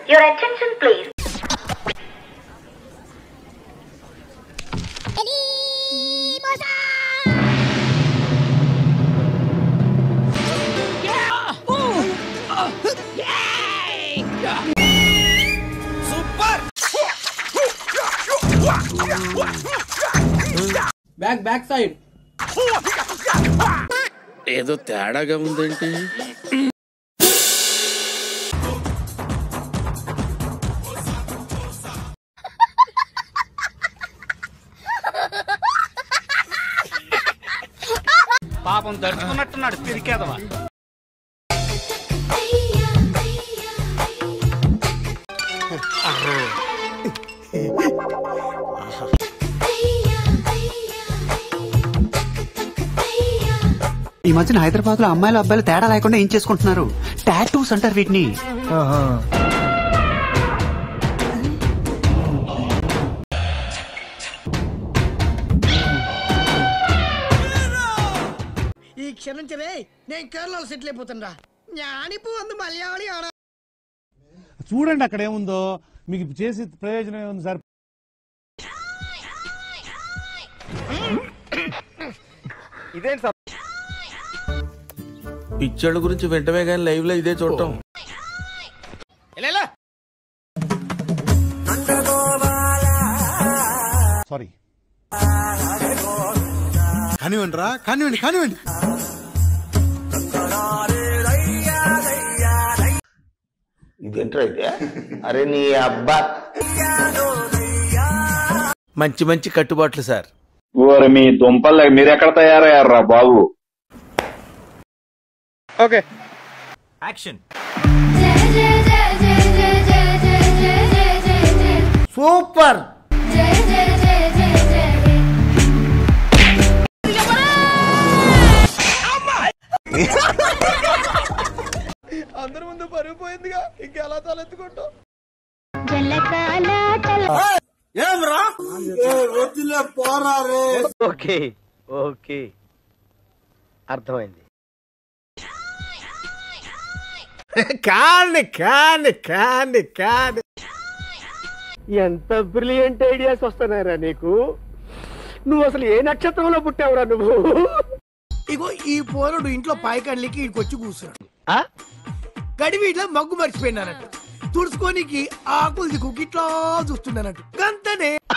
Your attention please. Back side ఏదో తేడాగా ఉందేంటి? పాపం దడుచుకున్నట్టున్నాడు పిరికేదవా. ఈ మధ్యన హైదరాబాద్ లో అమ్మాయిలు అబ్బాయిలు తేడా లేకుండా ఏం చేసుకుంటున్నారు? టాటూస్ అంటారు వీటిని. ఈ క్షమించవే, నేను కేరళలో సెటిల్ అయిపోతుండా. జ్ఞానిపు అందు మలయాళి ఆడ చూడండి అక్కడ ఏముందో, మీకు చేసి ప్రయోజనం ఏముంది సార్? ఇదేంటి సార్ పిచ్చోళ్ళ గురించి వెంటనే కానీ లైవ్ లో ఇదే చూడటం. సారీ, కానివ్వండి రా, కానివ్వండి కానివ్వండి. ఇదేంట్రా అయితే? అరే నీ అబ్బా, మంచి మంచి కట్టుబాట్లు సార్. ఓరి మీ దుంపల్ మీరెక్కడ తయారయ్యారా బాబు? Okay action. సూపర్. అందరి ముందు పరుగు పోయిందిగా, ఇంకెలా తలెత్తుకుంటావు? ఓకే ఓకే అర్థమైంది. కాండి కాండి కాండి కాండి. ఎంత బ్రిలియంట్ ఐడియాస్ వస్తున్నారా నీకు? నువ్వు అసలు ఏ నక్షత్రంలో పుట్టావురా నువ్వు? ఇగో ఈ పోరుడు ఇంట్లో పాయకాళ్ళకి ఇక్కడికి కూర్చున్నాడు. గడివీట్లో మగ్గు మర్చిపోయినానంట. తుడుచుకోనికి ఆకులు దిక్కు ఇట్లా చూస్తున్నానంట. గంతనే